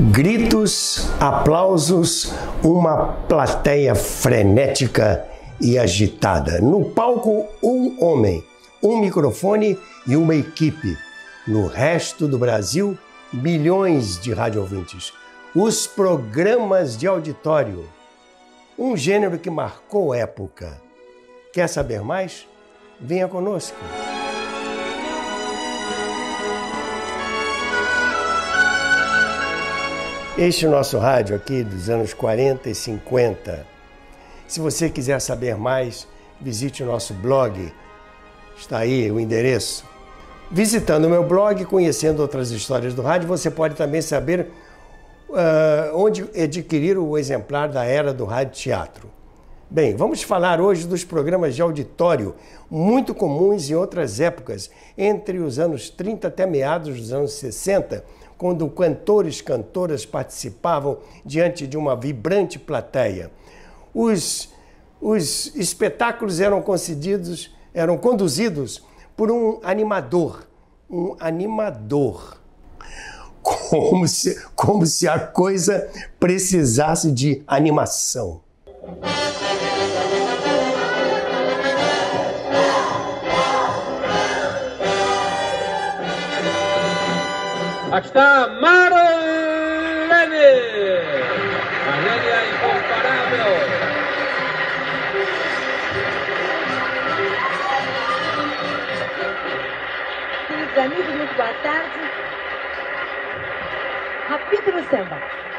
Gritos, aplausos, uma plateia frenética e agitada. No palco, um homem, um microfone e uma equipe. No resto do Brasil, milhões de rádio-ouvintes. Os programas de auditório. Um gênero que marcou época. Quer saber mais? Venha conosco. Este é o nosso rádio aqui dos anos 40 e 50. Se você quiser saber mais, visite o nosso blog. Está aí o endereço. Visitando o meu blog, conhecendo outras histórias do rádio, você pode também saber onde adquirir o exemplar da Era do Rádio Teatro. Bem, vamos falar hoje dos programas de auditório, muito comuns em outras épocas, entre os anos 30 até meados dos anos 60, quando cantores e cantoras participavam diante de uma vibrante plateia. Os espetáculos eram conduzidos por um animador. Como se a coisa precisasse de animação. Aqui está Marlene! Marlene é incomparável! Queridos amigos, muito boa tarde. Apito no samba.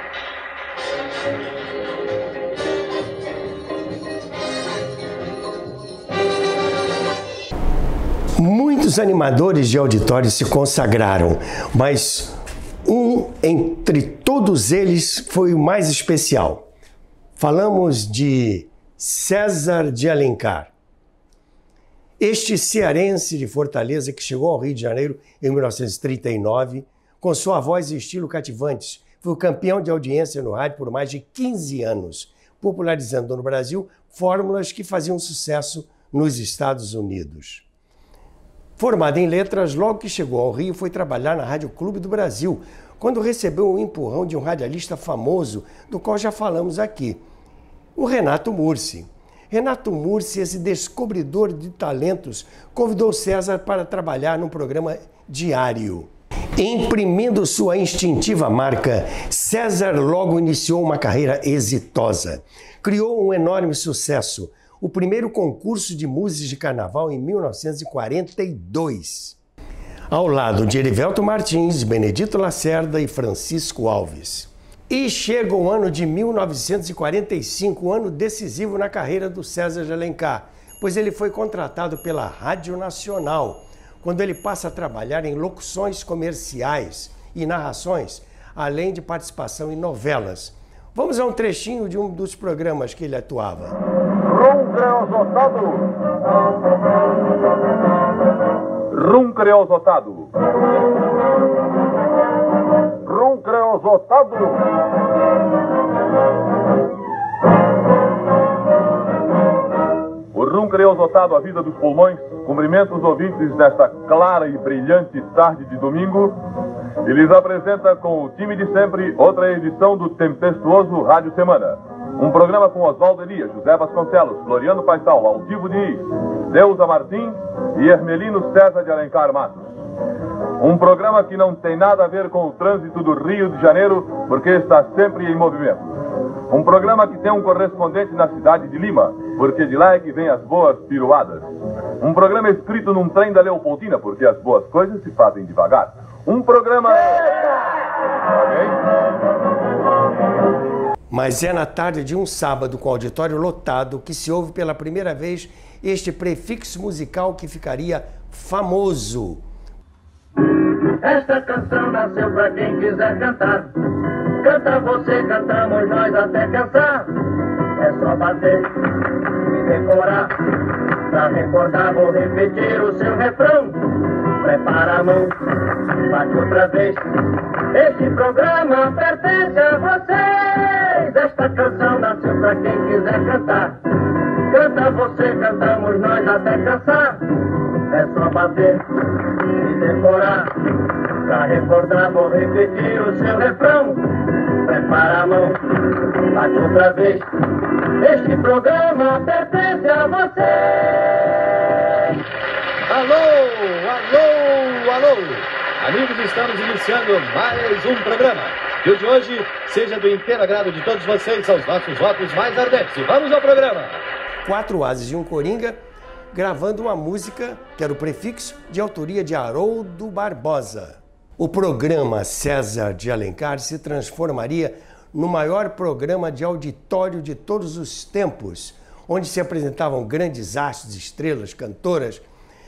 Muitos animadores de auditório se consagraram, mas um entre todos eles foi o mais especial. Falamos de César de Alencar. Este cearense de Fortaleza que chegou ao Rio de Janeiro em 1939, com sua voz e estilo cativantes, foi o campeão de audiência no rádio por mais de 15 anos, popularizando no Brasil fórmulas que faziam sucesso nos Estados Unidos. Formado em letras, logo que chegou ao Rio, foi trabalhar na Rádio Clube do Brasil, quando recebeu o empurrão de um radialista famoso, do qual já falamos aqui, o Renato Mursi. Renato Mursi, esse descobridor de talentos, convidou César para trabalhar num programa diário. Imprimindo sua instintiva marca, César logo iniciou uma carreira exitosa. Criou um enorme sucesso, o primeiro concurso de músicas de carnaval em 1942, ao lado de Erivelto Martins, Benedito Lacerda e Francisco Alves. E chega o ano de 1945, um ano decisivo na carreira do César de Alencar, pois ele foi contratado pela Rádio Nacional, quando ele passa a trabalhar em locuções comerciais e narrações, além de participação em novelas. Vamos a um trechinho de um dos programas que ele atuava. Rum creosotado. Rum creosotado. O rum creosotado, a vida dos pulmões, cumprimenta os ouvintes nesta clara e brilhante tarde de domingo e lhes apresenta com o time de sempre outra edição do tempestuoso Rádio Semana. Um programa com Oswaldo Elias, José Vasconcelos, Floriano Paisal, Altivo Diniz, Deusa Martins e Hermelino César de Alencar Matos. Um programa que não tem nada a ver com o trânsito do Rio de Janeiro, porque está sempre em movimento. Um programa que tem um correspondente na cidade de Lima, porque de lá é que vem as boas piruadas. Um programa escrito num trem da Leopoldina, porque as boas coisas se fazem devagar. Um programa... Mas é na tarde de um sábado com auditório lotado que se ouve pela primeira vez este prefixo musical que ficaria famoso. Esta canção nasceu pra quem quiser cantar. Canta você, cantamos nós até cansar. É só bater e decorar. Pra recordar vou repetir o seu refrão. Prepara a mão, bate outra vez. Este programa pertence a vocês. Esta canção nasceu pra quem quiser cantar. Canta você, cantamos nós até cansar. É só bater e decorar. Pra recordar vou repetir o seu refrão. para a mão, bate outra vez. Este programa pertence a você. Alô, alô, alô! Amigos, estamos iniciando mais um programa. E o de hoje seja do inteiro agrado de todos vocês, aos nossos votos mais ardentes. E vamos ao programa. 4 ases e um coringa, gravando uma música que era o prefixo de autoria de Haroldo Barbosa. O programa César de Alencar se transformaria no maior programa de auditório de todos os tempos, onde se apresentavam grandes astros, estrelas, cantoras.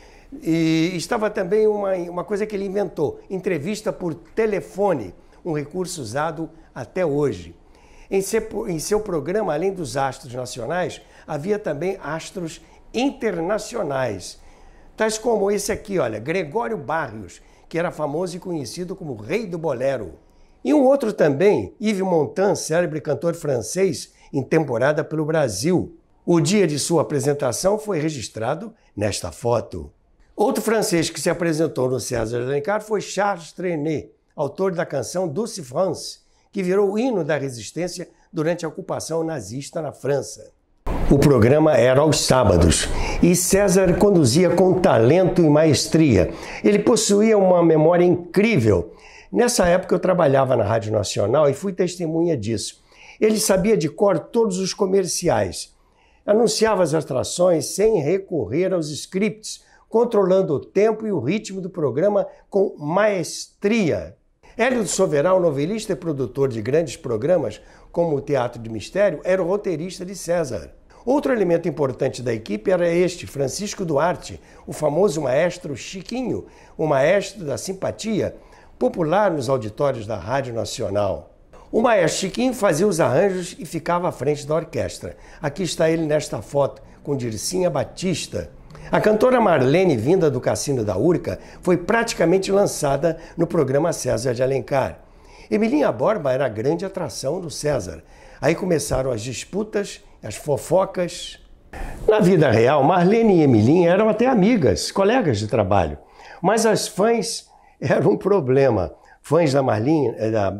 E estava também uma coisa que ele inventou, entrevista por telefone, um recurso usado até hoje. Em seu programa, além dos astros nacionais, havia também astros internacionais, tais como esse aqui, olha, Gregório Barrios, que era famoso e conhecido como Rei do Bolero. E um outro também, Yves Montand, célebre cantor francês, em temporada pelo Brasil. O dia de sua apresentação foi registrado nesta foto. Outro francês que se apresentou no César de Alencar foi Charles Trenet, autor da canção Douce France, que virou o hino da resistência durante a ocupação nazista na França. O programa era aos sábados e César conduzia com talento e maestria. Ele possuía uma memória incrível. Nessa época eu trabalhava na Rádio Nacional e fui testemunha disso. Ele sabia de cor todos os comerciais, anunciava as atrações sem recorrer aos scripts, controlando o tempo e o ritmo do programa com maestria. Hélio Soveral, novelista e produtor de grandes programas, como o Teatro de Mistério, era o roteirista de César. Outro elemento importante da equipe era este, Francisco Duarte, o famoso maestro Chiquinho, o maestro da simpatia, popular nos auditórios da Rádio Nacional. O maestro Chiquinho fazia os arranjos e ficava à frente da orquestra. Aqui está ele nesta foto, com Dircinha Batista. A cantora Marlene, vinda do Cassino da Urca, foi praticamente lançada no programa César de Alencar. Emilinha Borba era a grande atração do César. Aí começaram as disputas, as fofocas. Na vida real, Marlene e Emilinha eram até amigas, colegas de trabalho. Mas as fãs eram um problema. Fãs da Marlene,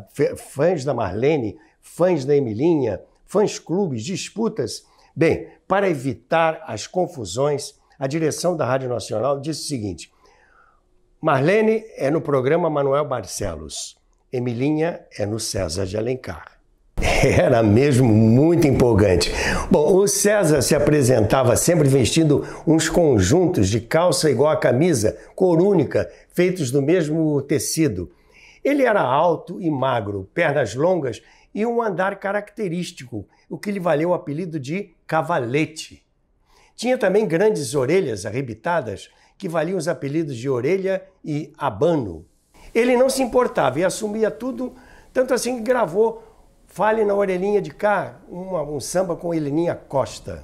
fãs da Emilinha, fãs-clubes, disputas. Bem, para evitar as confusões, a direção da Rádio Nacional disse o seguinte: Marlene é no programa Manuel Barcelos, Emilinha é no César de Alencar. Era mesmo muito empolgante. Bom, o César se apresentava sempre vestindo uns conjuntos de calça igual a camisa, cor única, feitos do mesmo tecido. Ele era alto e magro, pernas longas e um andar característico, o que lhe valeu o apelido de cavalete. Tinha também grandes orelhas arrebitadas, que valiam os apelidos de Orelha e Abano. Ele não se importava e assumia tudo, tanto assim que gravou Fale na Orelhinha de Cá, um samba com Heleninha Costa.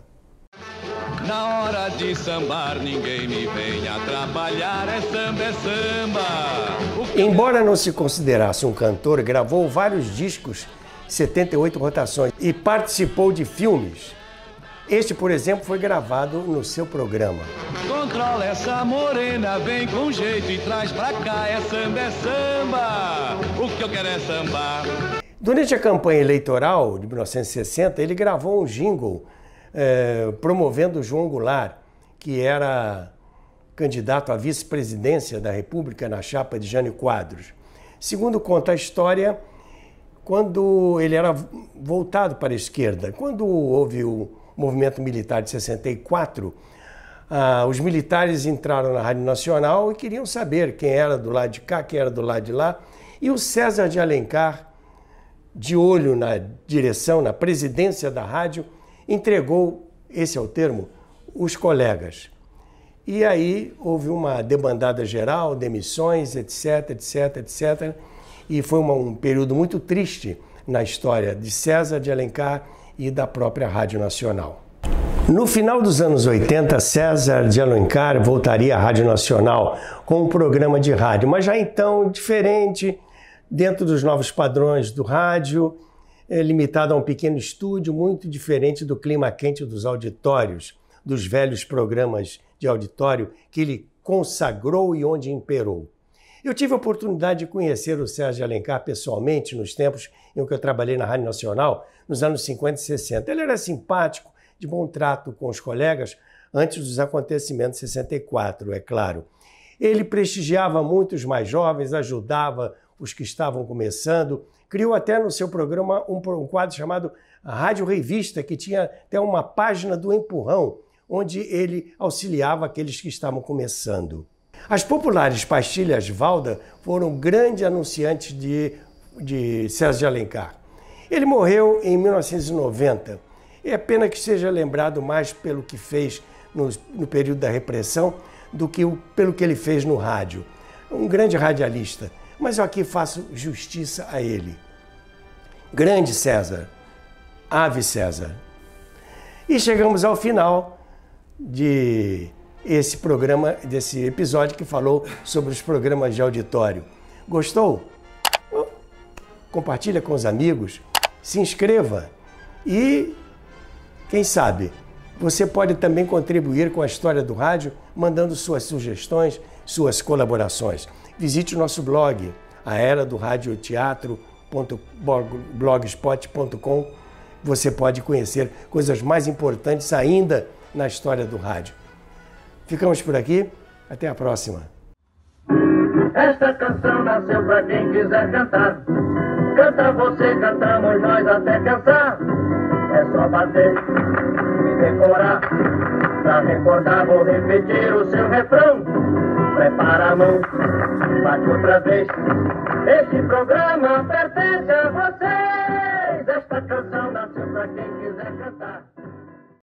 Na hora de sambar, ninguém me venha trabalhar, é samba, é samba. Embora não se considerasse um cantor, gravou vários discos, 78 rotações, e participou de filmes. Este, por exemplo, foi gravado no seu programa. Controla essa morena, vem com jeito e traz pra cá, é samba. O que eu quero é sambar. Durante a campanha eleitoral de 1960, ele gravou um jingle promovendo João Goulart, que era candidato à vice-presidência da República na chapa de Jânio Quadros. Segundo conta a história, quando ele era voltado para a esquerda, quando houve o movimento militar de 64, os militares entraram na Rádio Nacional e queriam saber quem era do lado de cá, quem era do lado de lá. E o César de Alencar, de olho na direção, na presidência da rádio, entregou, esse é o termo, os colegas. E aí houve uma debandada geral, demissões, etc, etc, etc. E foi um período muito triste na história de César de Alencar e da própria Rádio Nacional. No final dos anos 80, César de Alencar voltaria à Rádio Nacional com um programa de rádio, mas já então diferente, dentro dos novos padrões do rádio, limitado a um pequeno estúdio, muito diferente do clima quente dos auditórios, dos velhos programas de auditório que ele consagrou e onde imperou. Eu tive a oportunidade de conhecer o César de Alencar pessoalmente nos tempos em que eu trabalhei na Rádio Nacional, nos anos 50 e 60. Ele era simpático, de bom trato com os colegas, antes dos acontecimentos de 64, é claro. Ele prestigiava muito os mais jovens, ajudava os que estavam começando, criou até no seu programa um quadro chamado Rádio Revista, que tinha até uma página do empurrão, onde ele auxiliava aqueles que estavam começando. As populares pastilhas Valda foram grandes anunciantes de César de Alencar. Ele morreu em 1990. É pena que seja lembrado mais pelo que fez no período da repressão do que pelo que ele fez no rádio. Um grande radialista, mas eu aqui faço justiça a ele. Grande César, Ave César. E chegamos ao final desse programa, desse episódio que falou sobre os programas de auditório. Gostou? Compartilha com os amigos, se inscreva e, quem sabe, você pode também contribuir com a história do rádio, mandando suas sugestões, suas colaborações. Visite o nosso blog, aeradoradioteatro.blogspot.com. Você pode conhecer coisas mais importantes ainda na história do rádio. Ficamos por aqui. Até a próxima. Esta canção nasceu pra quem quiser cantar. Canta você, cantamos nós até cansar. É só bater e decorar. Pra recordar, vou repetir o seu refrão. Prepara a mão, bate outra vez. Este programa pertence a vocês. Esta canção nasceu pra quem